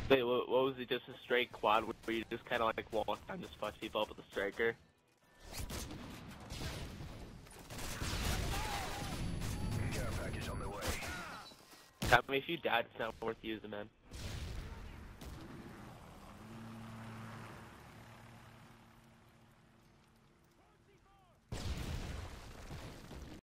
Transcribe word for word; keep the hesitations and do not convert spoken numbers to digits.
Wait, what, what was it? Just a straight quad where you just kind of like walk and just fuck people up with a striker? Care package on the way. I mean, if you died, it's not worth using, man.